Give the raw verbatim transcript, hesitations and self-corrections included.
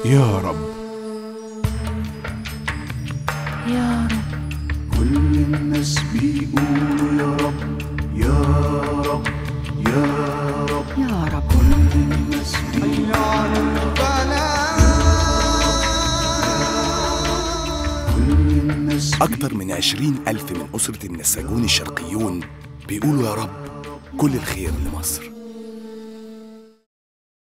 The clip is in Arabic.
يا رب يا رب. كل الناس بيقولوا يا رب يا رب يا رب يا رب. كل الناس بيقولوا كل الناس أكثر من عشرين ألف من أسرة النساجون الشرقيون بيقولوا يا رب كل الخير لمصر.